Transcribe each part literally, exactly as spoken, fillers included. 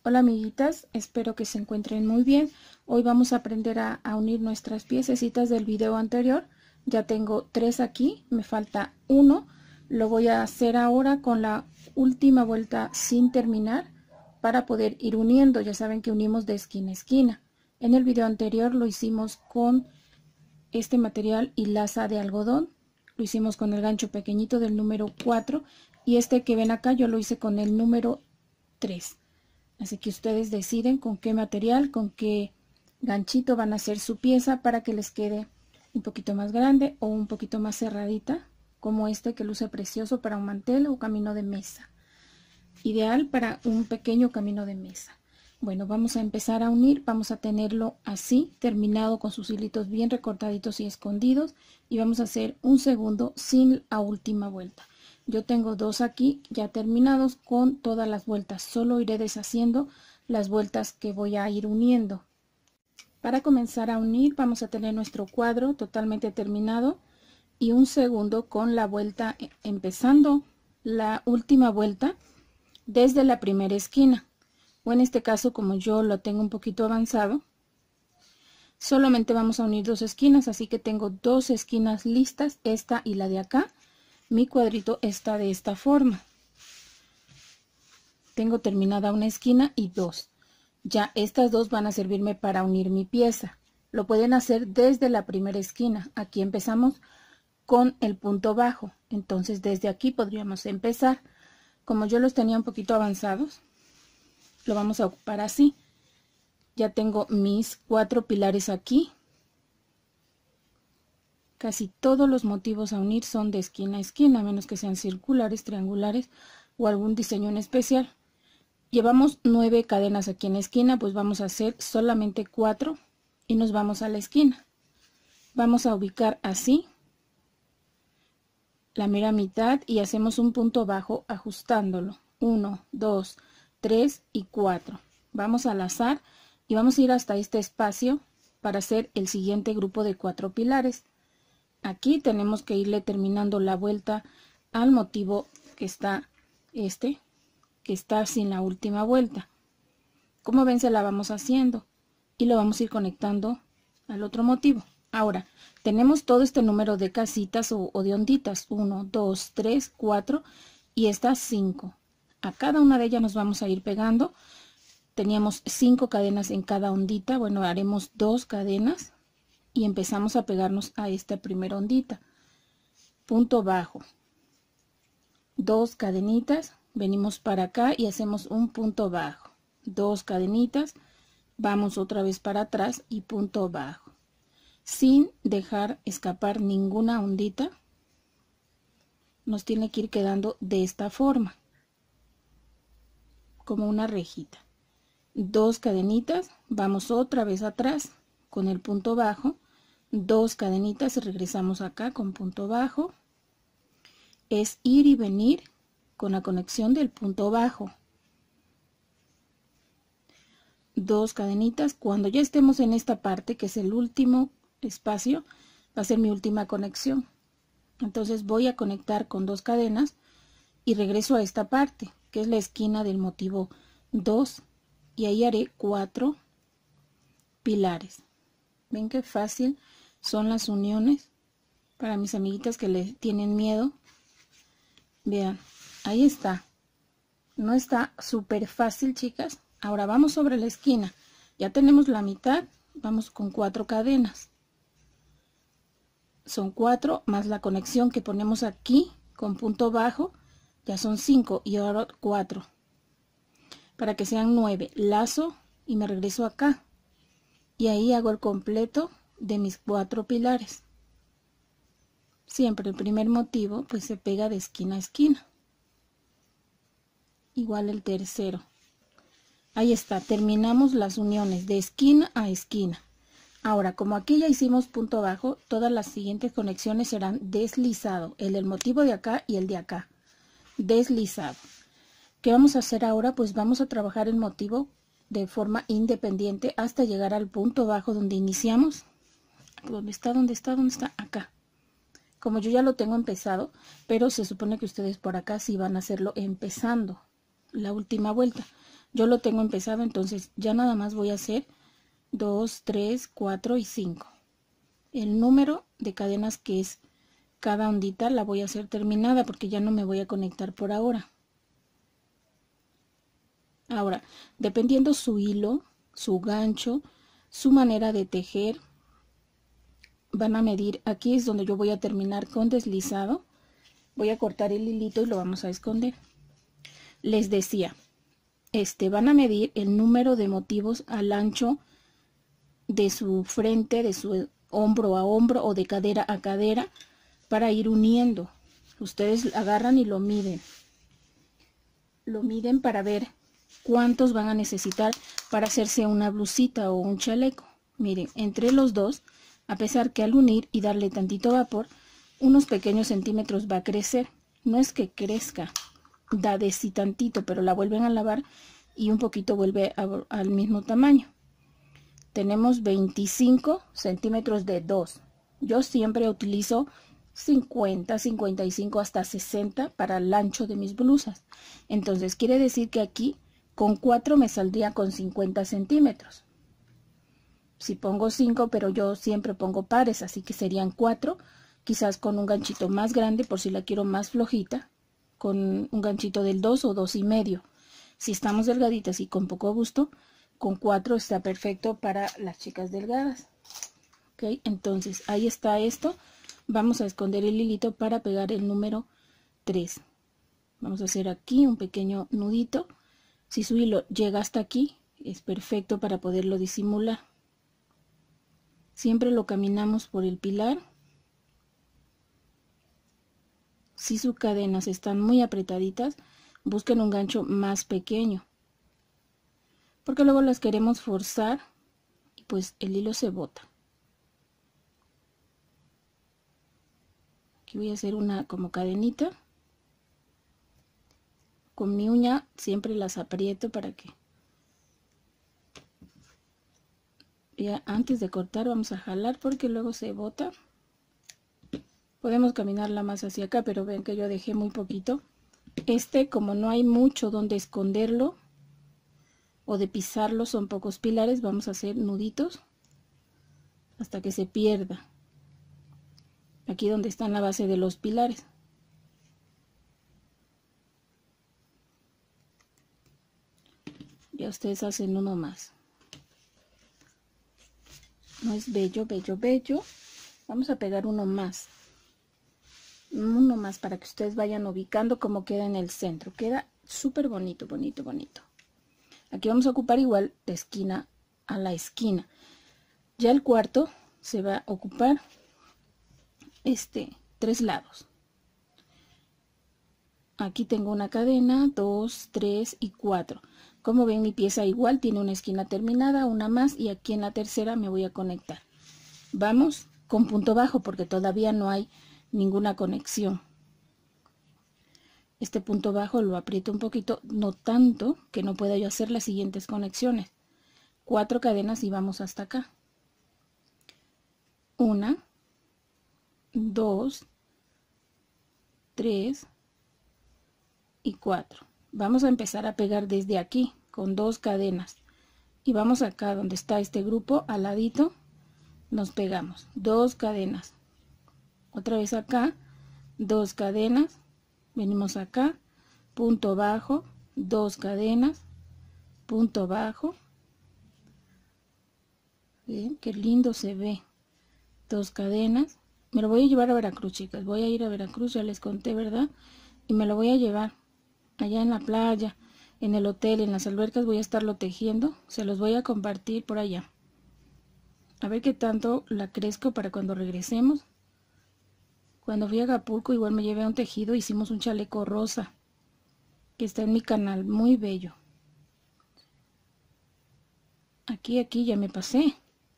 Hola amiguitas, espero que se encuentren muy bien. Hoy vamos a aprender a, a unir nuestras piececitas del video anterior. Ya tengo tres aquí, me falta uno. Lo voy a hacer ahora con la última vuelta sin terminar para poder ir uniendo. Ya saben que unimos de esquina a esquina. En el video anterior lo hicimos con este material hilaza de algodón. Lo hicimos con el gancho pequeñito del número cuatro y este que ven acá yo lo hice con el número tres. Así que ustedes deciden con qué material, con qué ganchito van a hacer su pieza para que les quede un poquito más grande o un poquito más cerradita, como este que luce precioso para un mantel o camino de mesa. Ideal para un pequeño camino de mesa. Bueno, vamos a empezar a unir, vamos a tenerlo así, terminado con sus hilitos bien recortaditos y escondidos, y vamos a hacer un segundo sin la última vuelta. Yo tengo dos aquí ya terminados con todas las vueltas, solo iré deshaciendo las vueltas que voy a ir uniendo. Para comenzar a unir vamos a tener nuestro cuadro totalmente terminado y un segundo con la vuelta, empezando la última vuelta desde la primera esquina, o en este caso como yo lo tengo un poquito avanzado, solamente vamos a unir dos esquinas, así que tengo dos esquinas listas, esta y la de acá. Mi cuadrito está de esta forma. Tengo terminada una esquina y dos. Ya estas dos van a servirme para unir mi pieza. Lo pueden hacer desde la primera esquina. Aquí empezamos con el punto bajo. Entonces desde aquí podríamos empezar. Como yo los tenía un poquito avanzados, lo vamos a ocupar así. Ya tengo mis cuatro pilares aquí. Casi todos los motivos a unir son de esquina a esquina, a menos que sean circulares, triangulares o algún diseño en especial. Llevamos nueve cadenas aquí en la esquina, pues vamos a hacer solamente cuatro y nos vamos a la esquina. Vamos a ubicar así la mera mitad y hacemos un punto bajo ajustándolo. uno, dos, tres y cuatro. Vamos a lazar y vamos a ir hasta este espacio para hacer el siguiente grupo de cuatro pilares. Aquí tenemos que irle terminando la vuelta al motivo que está este, que está sin la última vuelta. Como ven, se la vamos haciendo y lo vamos a ir conectando al otro motivo. Ahora, tenemos todo este número de casitas o, o de onditas, uno, dos, tres, cuatro y estas cinco. A cada una de ellas nos vamos a ir pegando. Teníamos cinco cadenas en cada ondita, bueno, haremos dos cadenas. Y empezamos a pegarnos a esta primera ondita, punto bajo, dos cadenitas, venimos para acá y hacemos un punto bajo, dos cadenitas, vamos otra vez para atrás y punto bajo, sin dejar escapar ninguna ondita. Nos tiene que ir quedando de esta forma, como una rejita, dos cadenitas, vamos otra vez atrás con el punto bajo, dos cadenitas y regresamos acá con punto bajo. Es ir y venir con la conexión del punto bajo, dos cadenitas. Cuando ya estemos en esta parte, que es el último espacio, va a ser mi última conexión. Entonces voy a conectar con dos cadenas y regreso a esta parte, que es la esquina del motivo dos, y ahí haré cuatro pilares. Ven qué fácil son las uniones para mis amiguitas que le tienen miedo. Vean, ahí está. No está súper fácil, chicas. Ahora vamos sobre la esquina. Ya tenemos la mitad. Vamos con cuatro cadenas. Son cuatro más la conexión que ponemos aquí con punto bajo. Ya son cinco y ahora cuatro. Para que sean nueve. Lazo y me regreso acá. Y ahí hago el completo de mis cuatro pilares. Siempre el primer motivo pues se pega de esquina a esquina, igual el tercero. Ahí está, terminamos las uniones de esquina a esquina. Ahora, como aquí ya hicimos punto bajo, todas las siguientes conexiones serán deslizado, el del motivo de acá y el de acá, deslizado. ¿Qué vamos a hacer ahora? Pues vamos a trabajar el motivo de forma independiente hasta llegar al punto bajo donde iniciamos. ¿Dónde está? ¿Dónde está? ¿Dónde está? Acá. Como yo ya lo tengo empezado, pero se supone que ustedes por acá sí van a hacerlo empezando la última vuelta. Yo lo tengo empezado, entonces ya nada más voy a hacer dos, tres, cuatro y cinco. El número de cadenas que es cada ondita la voy a hacer terminada porque ya no me voy a conectar por ahora. Ahora, dependiendo su hilo, su gancho, su manera de tejer, van a medir. Aquí es donde yo voy a terminar con deslizado. Voy a cortar el hilito y lo vamos a esconder. Les decía, este, van a medir el número de motivos al ancho de su frente, de su hombro a hombro o de cadera a cadera para ir uniendo. Ustedes agarran y lo miden. Lo miden para ver cuántos van a necesitar para hacerse una blusita o un chaleco. Miren, entre los dos, a pesar que al unir y darle tantito vapor, unos pequeños centímetros va a crecer. No es que crezca, da de sí tantito, pero la vuelven a lavar y un poquito vuelve a, al mismo tamaño. Tenemos veinticinco centímetros de dos. Yo siempre utilizo cincuenta, cincuenta y cinco hasta sesenta para el ancho de mis blusas. Entonces quiere decir que aquí con cuatro me saldría con cincuenta centímetros. Si pongo cinco, pero yo siempre pongo pares, así que serían cuatro, quizás con un ganchito más grande por si la quiero más flojita, con un ganchito del dos o dos y medio. Si estamos delgaditas y con poco gusto, con cuatro está perfecto para las chicas delgadas. Ok, entonces ahí está esto. Vamos a esconder el hilito para pegar el número tres. Vamos a hacer aquí un pequeño nudito. Si su hilo llega hasta aquí, es perfecto para poderlo disimular. Siempre lo caminamos por el pilar. Si sus cadenas están muy apretaditas, busquen un gancho más pequeño, porque luego las queremos forzar y pues el hilo se bota. Aquí voy a hacer una como cadenita. Con mi uña siempre las aprieto para que ya antes de cortar vamos a jalar porque luego se bota. Podemos caminarla más hacia acá, pero ven que yo dejé muy poquito. Este, como no hay mucho donde esconderlo o de pisarlo, son pocos pilares, vamos a hacer nuditos hasta que se pierda. Aquí donde está la base de los pilares. Ya ustedes hacen uno más. No es bello, bello, bello. Vamos a pegar uno más. Uno más para que ustedes vayan ubicando cómo queda en el centro. Queda súper bonito, bonito, bonito. Aquí vamos a ocupar igual de esquina a la esquina. Ya el cuarto se va a ocupar este, tres lados. Aquí tengo una cadena, dos, tres y cuatro. Como ven, mi pieza igual tiene una esquina terminada, una más, y aquí en la tercera me voy a conectar. Vamos con punto bajo porque todavía no hay ninguna conexión. Este punto bajo lo aprieto un poquito, no tanto que no pueda yo hacer las siguientes conexiones. Cuatro cadenas y vamos hasta acá. Una, dos, tres y cuatro. Vamos a empezar a pegar desde aquí con dos cadenas y vamos acá donde está este grupo al ladito, nos pegamos dos cadenas, otra vez acá, dos cadenas, venimos acá, punto bajo, dos cadenas, punto bajo. Bien, qué lindo se ve, dos cadenas. Me lo voy a llevar a Veracruz, chicas, voy a ir a Veracruz, ya les conté, ¿verdad? Y me lo voy a llevar allá en la playa, en el hotel, en las albercas, voy a estarlo tejiendo. Se los voy a compartir por allá. A ver qué tanto la crezco para cuando regresemos. Cuando fui a Acapulco igual me llevé un tejido, hicimos un chaleco rosa, que está en mi canal, muy bello. Aquí, aquí ya me pasé.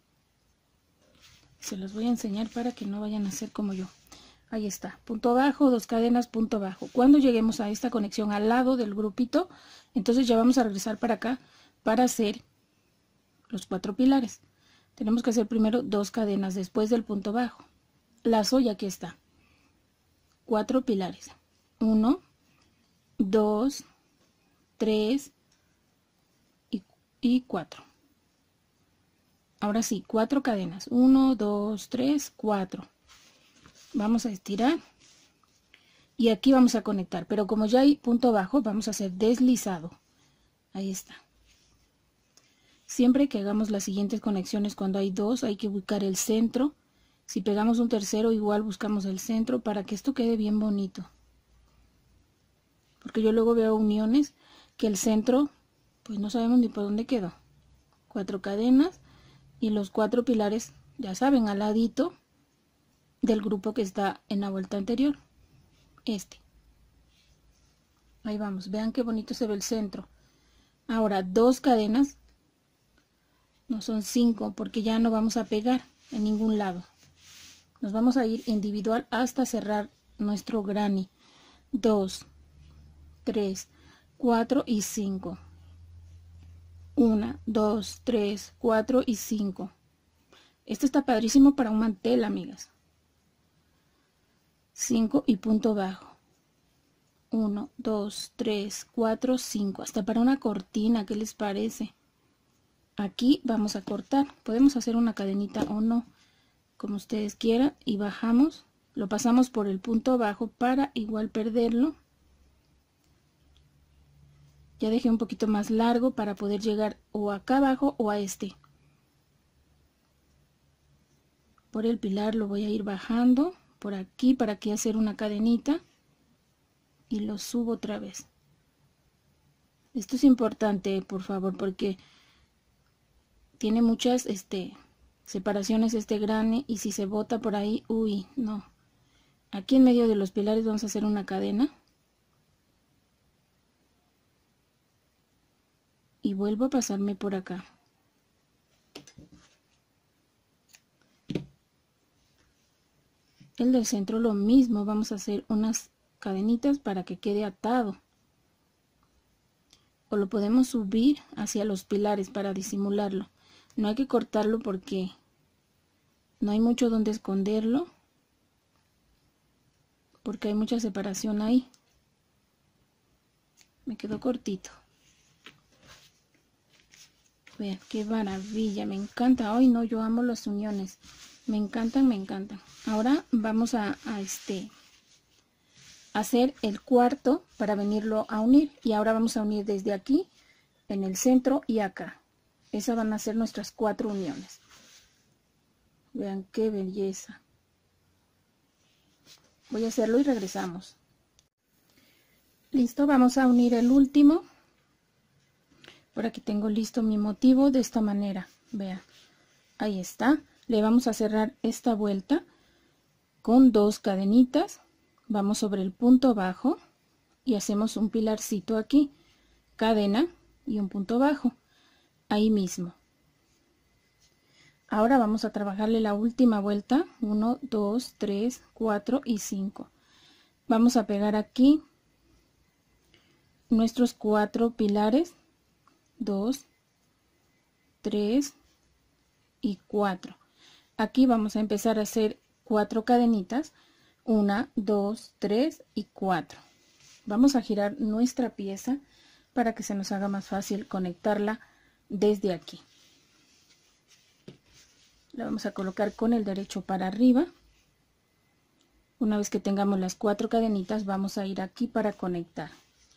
Se los voy a enseñar para que no vayan a hacer como yo. Ahí está, punto bajo, dos cadenas, punto bajo. Cuando lleguemos a esta conexión al lado del grupito, entonces ya vamos a regresar para acá para hacer los cuatro pilares. Tenemos que hacer primero dos cadenas después del punto bajo. Lazo y aquí está. Cuatro pilares. Uno, dos, tres, y cuatro. Ahora sí, cuatro cadenas, uno, dos, tres, cuatro. Vamos a estirar y aquí vamos a conectar, pero como ya hay punto bajo, vamos a hacer deslizado. Ahí está. Siempre que hagamos las siguientes conexiones, cuando hay dos, hay que buscar el centro. Si pegamos un tercero, igual buscamos el centro para que esto quede bien bonito. Porque yo luego veo uniones que el centro, pues no sabemos ni por dónde quedó. Cuatro cadenas y los cuatro pilares, ya saben, al ladito del grupo que está en la vuelta anterior. Este. Ahí vamos, vean qué bonito se ve el centro. Ahora, dos cadenas. No son cinco porque ya no vamos a pegar en ningún lado. Nos vamos a ir individual hasta cerrar nuestro granny. Dos, tres, cuatro y cinco. Una, dos, tres, cuatro y cinco. Esto está padrísimo para un mantel, amigas. cinco y punto bajo. uno, dos, tres, cuatro, cinco. Hasta para una cortina, ¿qué les parece? Aquí vamos a cortar. Podemos hacer una cadenita o no, como ustedes quieran, y bajamos. Lo pasamos por el punto bajo para igual perderlo. Ya dejé un poquito más largo para poder llegar o acá abajo o a este. Por el pilar lo voy a ir bajando por aquí para aquí hacer una cadenita y lo subo otra vez. Esto es importante, por favor, porque tiene muchas este, separaciones este granny y si se bota por ahí, uy, no. Aquí en medio de los pilares vamos a hacer una cadena. Y vuelvo a pasarme por acá. El del centro lo mismo, vamos a hacer unas cadenitas para que quede atado. O lo podemos subir hacia los pilares para disimularlo. No hay que cortarlo porque no hay mucho donde esconderlo, porque hay mucha separación ahí. Me quedó cortito. Vean qué maravilla, me encanta. Ay, no, yo amo las uniones. Me encantan, me encantan. Ahora vamos a, a este hacer el cuarto para venirlo a unir. Y ahora vamos a unir desde aquí, en el centro y acá. Esas van a ser nuestras cuatro uniones. Vean qué belleza. Voy a hacerlo y regresamos. Listo, vamos a unir el último. Por aquí tengo listo mi motivo de esta manera. Vean, ahí está. Le vamos a cerrar esta vuelta con dos cadenitas. Vamos sobre el punto bajo y hacemos un pilarcito aquí. Cadena y un punto bajo. Ahí mismo. Ahora vamos a trabajarle la última vuelta. uno, dos, tres, cuatro y cinco. Vamos a pegar aquí nuestros cuatro pilares. dos, tres y cuatro. Aquí vamos a empezar a hacer cuatro cadenitas. una, dos, tres y cuatro. Vamos a girar nuestra pieza para que se nos haga más fácil conectarla desde aquí. La vamos a colocar con el derecho para arriba. Una vez que tengamos las cuatro cadenitas, vamos a ir aquí para conectar.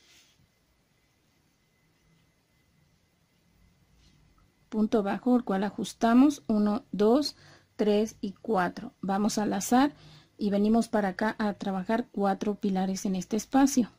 Punto bajo, el cual ajustamos uno, dos, tres y cuatro. Vamos a lazar y venimos para acá a trabajar cuatro pilares en este espacio.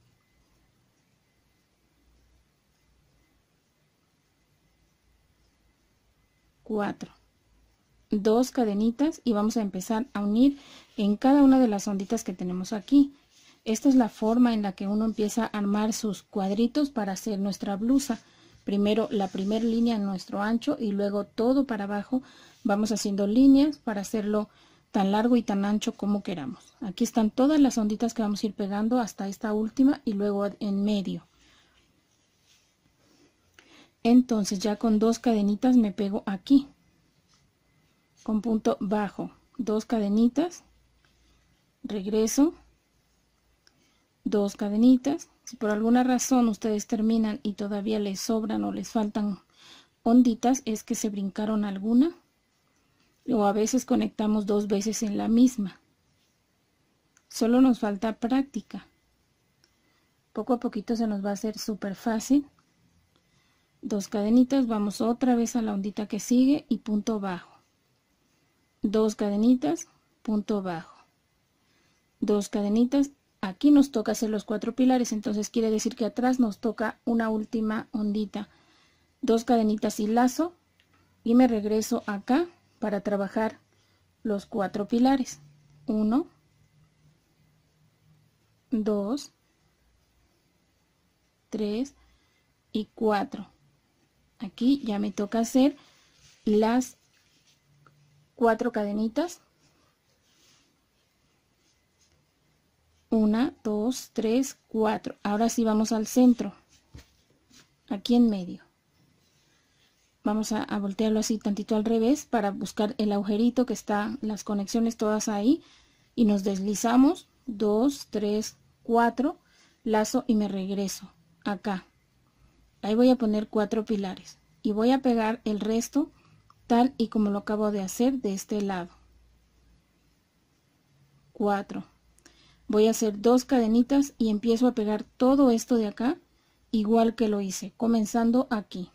cuatro. Dos cadenitas y vamos a empezar a unir en cada una de las onditas que tenemos aquí. Esta es la forma en la que uno empieza a armar sus cuadritos para hacer nuestra blusa. Primero la primera línea en nuestro ancho y luego todo para abajo vamos haciendo líneas para hacerlo tan largo y tan ancho como queramos. Aquí están todas las onditas que vamos a ir pegando hasta esta última y luego en medio. Entonces ya con dos cadenitas me pego aquí con punto bajo, dos cadenitas, regreso, dos cadenitas. Si por alguna razón ustedes terminan y todavía les sobran o les faltan onditas es que se brincaron alguna, o a veces conectamos dos veces en la misma. Solo nos falta práctica. Poco a poquito se nos va a hacer súper fácil. Dos cadenitas, vamos otra vez a la ondita que sigue y punto bajo. Dos cadenitas, punto bajo. Dos cadenitas. Aquí nos toca hacer los cuatro pilares, entonces quiere decir que atrás nos toca una última ondita. Dos cadenitas y lazo, y me regreso acá para trabajar los cuatro pilares. Uno, dos, tres y cuatro. Aquí ya me toca hacer las cuatro cadenitas. Una, dos, tres, cuatro. Ahora sí vamos al centro, aquí en medio. Vamos a, a voltearlo así tantito al revés para buscar el agujerito que está, las conexiones todas ahí, y nos deslizamos. Dos, tres, cuatro, lazo y me regreso acá. Ahí voy a poner cuatro pilares y voy a pegar el resto tal y como lo acabo de hacer de este lado. Cuatro. Voy a hacer dos cadenitas y empiezo a pegar todo esto de acá igual que lo hice, comenzando aquí.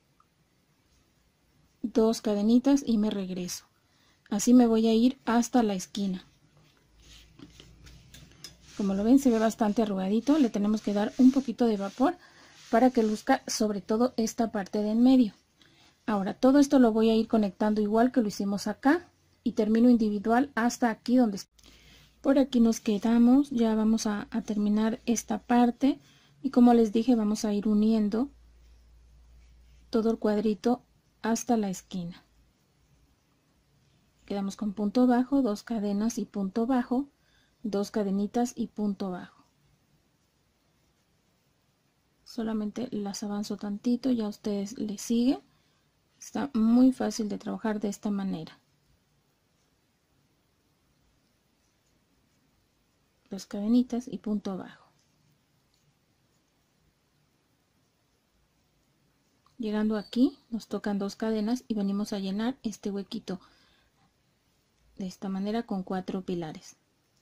Dos cadenitas y me regreso. Así me voy a ir hasta la esquina. Como lo ven, se ve bastante arrugadito. Le tenemos que dar un poquito de vapor para que luzca sobre todo esta parte de en medio. Ahora todo esto lo voy a ir conectando igual que lo hicimos acá y termino individual hasta aquí donde está. Por aquí nos quedamos. Ya vamos a, a terminar esta parte y como les dije, vamos a ir uniendo todo el cuadrito hasta la esquina. Quedamos con punto bajo, dos cadenas y punto bajo, dos cadenitas y punto bajo. Solamente las avanzo tantito, ya ustedes les siguen. Está muy fácil de trabajar de esta manera. Dos cadenitas y punto bajo. Llegando aquí nos tocan dos cadenas y venimos a llenar este huequito de esta manera con cuatro pilares.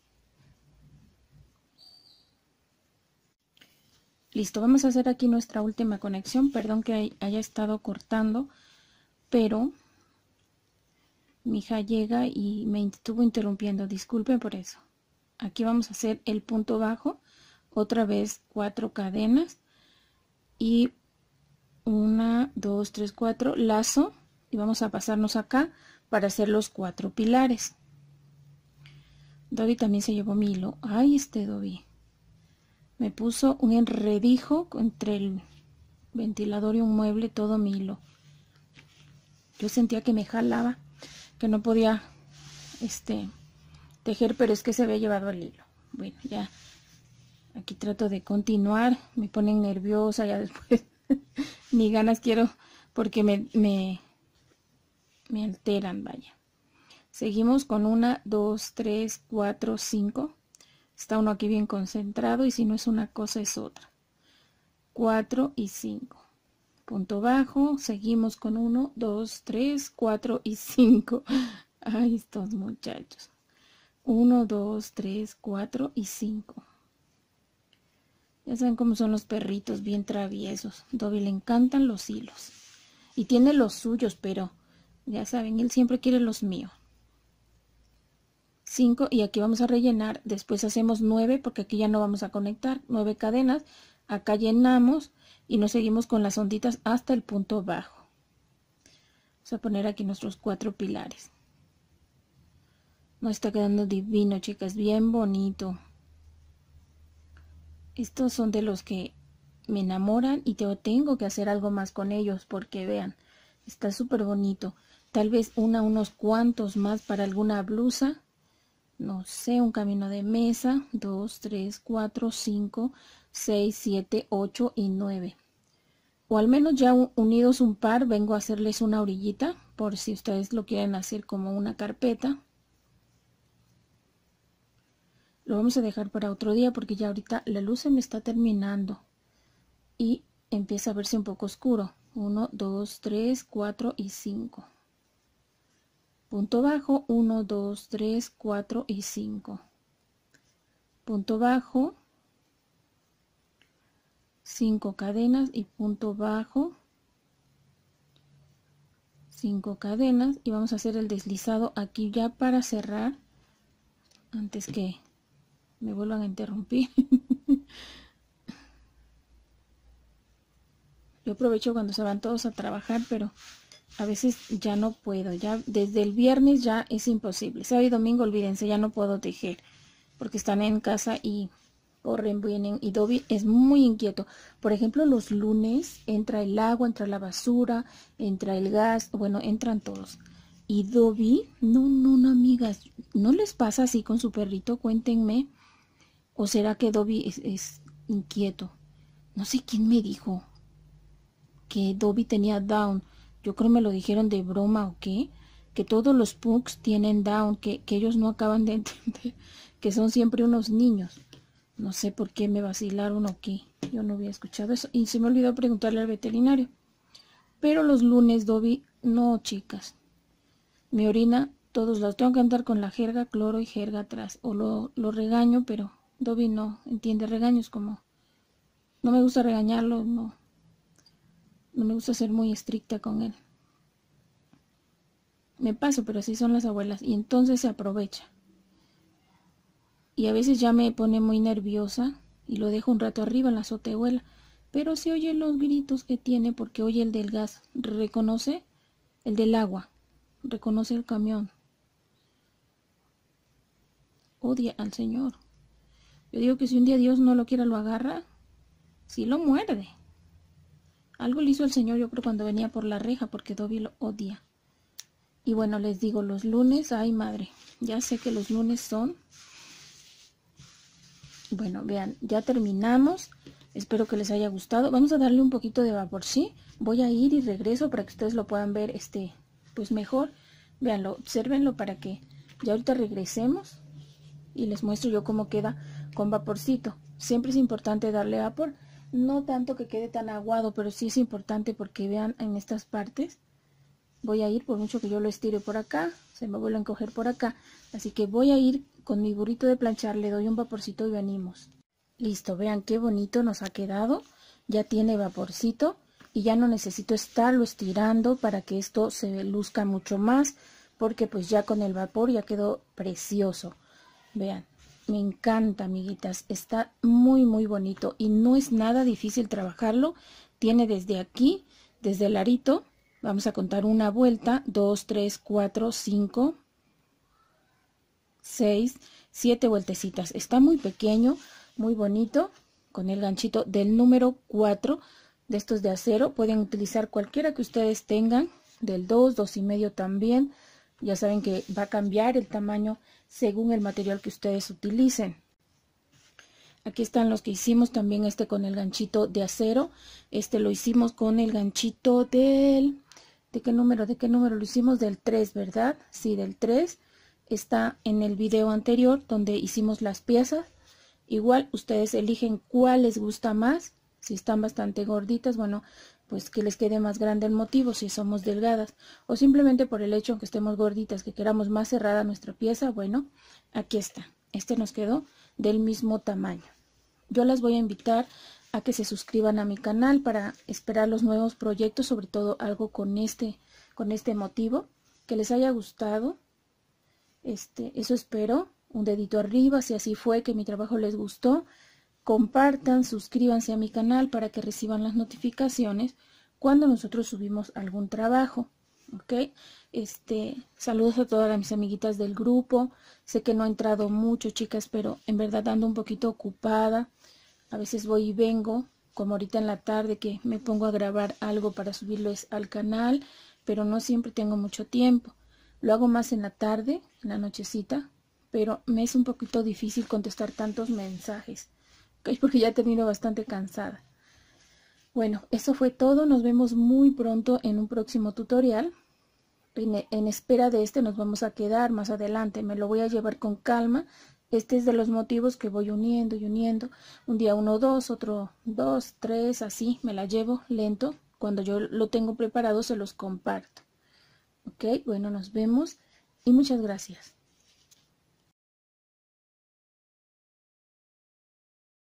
Listo, vamos a hacer aquí nuestra última conexión. Perdón que haya estado cortando, pero mi hija llega y me estuvo interrumpiendo. Disculpen por eso. Aquí vamos a hacer el punto bajo, otra vez cuatro cadenas y una, dos, tres, cuatro, lazo, y vamos a pasarnos acá para hacer los cuatro pilares. Dobby también se llevó mi hilo. Ay, este Dobby me puso un enredijo entre el ventilador y un mueble, todo mi hilo. Yo sentía que me jalaba, que no podía este tejer, pero es que se había llevado el hilo. Bueno, ya aquí trato de continuar. Me ponen nerviosa ya después. Ni ganas quiero porque me, me, me alteran, vaya. Seguimos con una, dos, tres, cuatro, cinco. Está uno aquí bien concentrado y si no es una cosa es otra. cuatro y cinco. Punto bajo. Seguimos con uno, dos, tres, cuatro y cinco. Ay, estos muchachos. uno, dos, tres, cuatro y cinco. Ya saben cómo son los perritos, bien traviesos. Dobby le encantan los hilos. Y tiene los suyos, pero ya saben, él siempre quiere los míos. cinco y aquí vamos a rellenar. Después hacemos nueve porque aquí ya no vamos a conectar. nueve cadenas. Acá llenamos y nos seguimos con las onditas hasta el punto bajo. Vamos a poner aquí nuestros cuatro pilares. Nos está quedando divino, chicas. Bien bonito. Estos son de los que me enamoran y yo tengo que hacer algo más con ellos porque vean, está súper bonito. Tal vez una, unos cuantos más para alguna blusa. No sé, un camino de mesa. dos, tres, cuatro, cinco, seis, siete, ocho y nueve. O al menos ya unidos un par, vengo a hacerles una orillita por si ustedes lo quieren hacer como una carpeta. Lo vamos a dejar para otro día porque ya ahorita la luz se me está terminando y empieza a verse un poco oscuro. uno, dos, tres, cuatro y cinco. Punto bajo, uno, dos, tres, cuatro y cinco. Punto bajo, cinco cadenas y punto bajo, cinco cadenas, y vamos a hacer el deslizado aquí ya para cerrar antes que me vuelvan a interrumpir. Yo aprovecho cuando se van todos a trabajar, pero a veces ya no puedo, ya desde el viernes ya es imposible. Sábado y domingo, olvídense, ya no puedo tejer porque están en casa y corren, vienen, y Dobby es muy inquieto. Por ejemplo, los lunes entra el agua, entra la basura, entra el gas, bueno, entran todos. Y Dobby, no, no, no, amigas, ¿no les pasa así con su perrito? Cuéntenme. ¿O será que Dobby es, es inquieto? No sé quién me dijo que Dobby tenía Down. Yo creo me lo dijeron de broma o qué. Que todos los pugs tienen Down, que, que ellos no acaban de entender que son siempre unos niños. No sé por qué me vacilaron o qué. Yo no había escuchado eso. Y se me olvidó preguntarle al veterinario. Pero los lunes Dobby, no, chicas. Me orina todos los. Tengo que andar con la jerga, cloro y jerga atrás. O lo, lo regaño, pero Dobby no entiende regaños como... No me gusta regañarlo, no. No me gusta ser muy estricta con él. Me paso, pero así son las abuelas. Y entonces se aprovecha. Y a veces ya me pone muy nerviosa y lo dejo un rato arriba en la azotehuela. Pero se oye los gritos que tiene porque oye el del gas. Reconoce el del agua. Reconoce el camión. Odia al Señor. Yo digo que si un día Dios no lo quiera, lo agarra, sí lo muerde. Algo le hizo el Señor, yo creo, cuando venía por la reja, porque Dobby lo odia. Y bueno, les digo, los lunes, ay madre, ya sé que los lunes son... Bueno, vean, ya terminamos. Espero que les haya gustado. Vamos a darle un poquito de vapor, ¿sí? Voy a ir y regreso para que ustedes lo puedan ver, este, pues mejor. Veanlo, obsérvenlo para que ya ahorita regresemos y les muestro yo cómo queda con vaporcito. Siempre es importante darle vapor. No tanto que quede tan aguado, pero sí es importante porque vean en estas partes. Voy a ir, por mucho que yo lo estire por acá, se me vuelve a encoger por acá. Así que voy a ir con mi burrito de planchar, le doy un vaporcito y venimos. Listo, vean qué bonito nos ha quedado. Ya tiene vaporcito y ya no necesito estarlo estirando para que esto se luzca mucho más, porque pues ya con el vapor ya quedó precioso. Vean. Me encanta, amiguitas, está muy muy bonito y no es nada difícil trabajarlo. Tiene desde aquí, desde el arito, vamos a contar una vuelta, dos, tres, cuatro, cinco, seis, siete vueltecitas. Está muy pequeño, muy bonito, con el ganchito del número cuatro de estos de acero. Pueden utilizar cualquiera que ustedes tengan, del dos, dos y medio también. Ya saben que va a cambiar el tamaño según el material que ustedes utilicen. Aquí están los que hicimos también, este con el ganchito de acero. Este lo hicimos con el ganchito del... ¿De qué número? ¿De qué número lo hicimos? Del tres, ¿verdad? Sí, del tres. Está en el video anterior donde hicimos las piezas. Igual ustedes eligen cuál les gusta más. Si están bastante gorditas, bueno, pues que les quede más grande el motivo si somos delgadas, o simplemente por el hecho que estemos gorditas, que queramos más cerrada nuestra pieza. Bueno, aquí está, este nos quedó del mismo tamaño. Yo las voy a invitar a que se suscriban a mi canal para esperar los nuevos proyectos, sobre todo algo con este, con este motivo, que les haya gustado. Este, eso espero, un dedito arriba si así fue que mi trabajo les gustó. Compartan, suscríbanse a mi canal para que reciban las notificaciones cuando nosotros subimos algún trabajo, ¿ok? Este, saludos a todas mis amiguitas del grupo. Sé que no he entrado mucho, chicas, pero en verdad ando un poquito ocupada. A veces voy y vengo, como ahorita en la tarde que me pongo a grabar algo para subirles al canal, pero no siempre tengo mucho tiempo. Lo hago más en la tarde, en la nochecita, pero me es un poquito difícil contestar tantos mensajes. Porque ya termino bastante cansada. Bueno, eso fue todo. Nos vemos muy pronto en un próximo tutorial. En, en espera de este nos vamos a quedar más adelante. Me lo voy a llevar con calma. Este es de los motivos que voy uniendo y uniendo. Un día uno, dos, otro dos, tres, así. Me la llevo lento. cuando yo lo tengo preparado se los comparto. Ok, bueno, nos vemos y muchas gracias.